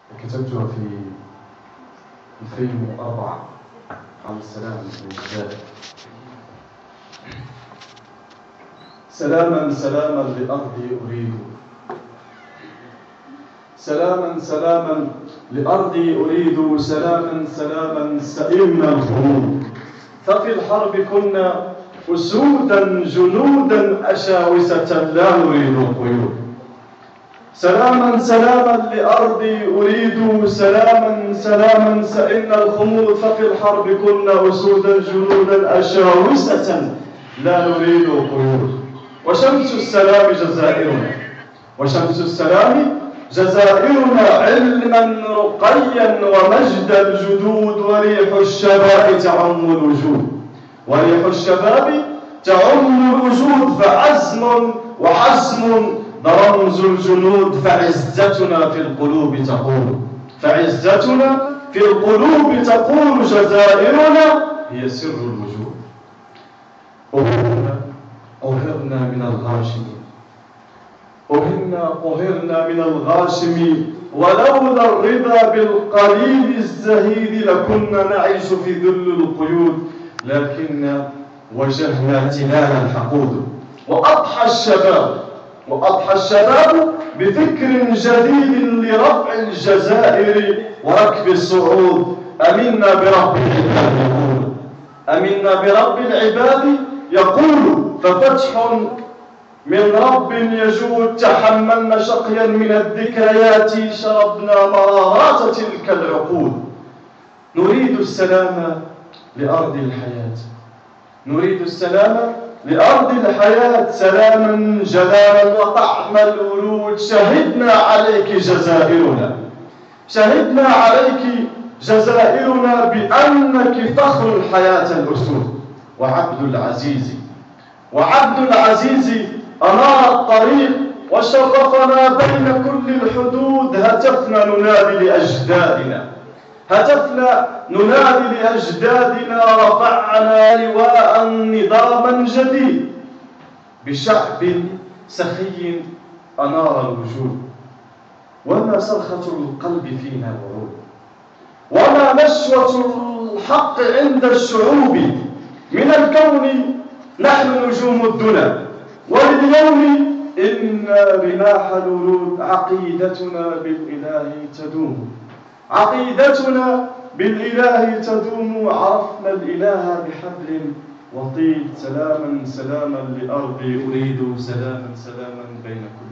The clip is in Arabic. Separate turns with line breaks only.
كتبتها في 2004 عن السلام الجزائري. سلاما سلاما لأرضي أريد، سلاما سلاما لأرضي أريد، سلاما سلاما سئمنا الخمود، ففي الحرب كنا أسودا جنودا أشاوسة لا نريد القيود. سلاما سلاما لأرضي أريد، سلاما سلاما سئمنا الخمود، ففي الحرب كنا أسودا جنودا أشاوسة لا نريد القيود. وشمس السلام جزائرنا، وشمس السلام جزائرنا، علما رقيا ومجد الجدود، وريح الشباب تعم الوجود، وريح الشباب تعم الوجود، فعزم وحزم رمز الجنود، فعزتنا في القلوب تقول، فعزتنا في القلوب تقول، جزائرنا هي سر الوجود. قهرنا من الغاشمين، قهرنا من الغاشمين، ولولا الرضا بالقليل الزهيد لكنا نعيش في ذل القيود، لكن وجهنا تلال الحقود. وأضحى الشباب بفكر جديد لرفع الجزائر وركب الصعود. أمنا برب العباد يقول، أمنا برب العباد يقول، ففتح من رب يجود، تحملنا شقيا من الذكريات، شربنا مرارات تلك العقود. نريد السلام لأرض الحياة، نريد السلام لأرض الحياة، سلاما جلالا وطعم الورود. شهدنا عليك جزائرنا، شهدنا عليك جزائرنا بأنك فخر الحياة الأسود. وعبد العزيز أنار الطريق وشرفنا بين كل الحدود. هتفنا ننادي لأجدادنا، هتفنا ننادي لأجدادنا، رفعنا لواء نظاما جديد بشعب سخي أنار الوجود. وما صرخة القلب فينا ورود، وما نشوة الحق عند الشعوب. من الكون نحن نجوم الدنا، ولليوم إن رماح الورود. عقيدتنا بالإله تدوم، عقيدتنا بالإله تدوم. عرفنا الإله بحبل وطيد. سلاما سلاما لأرضي أريد، سلاما سلاما بين كل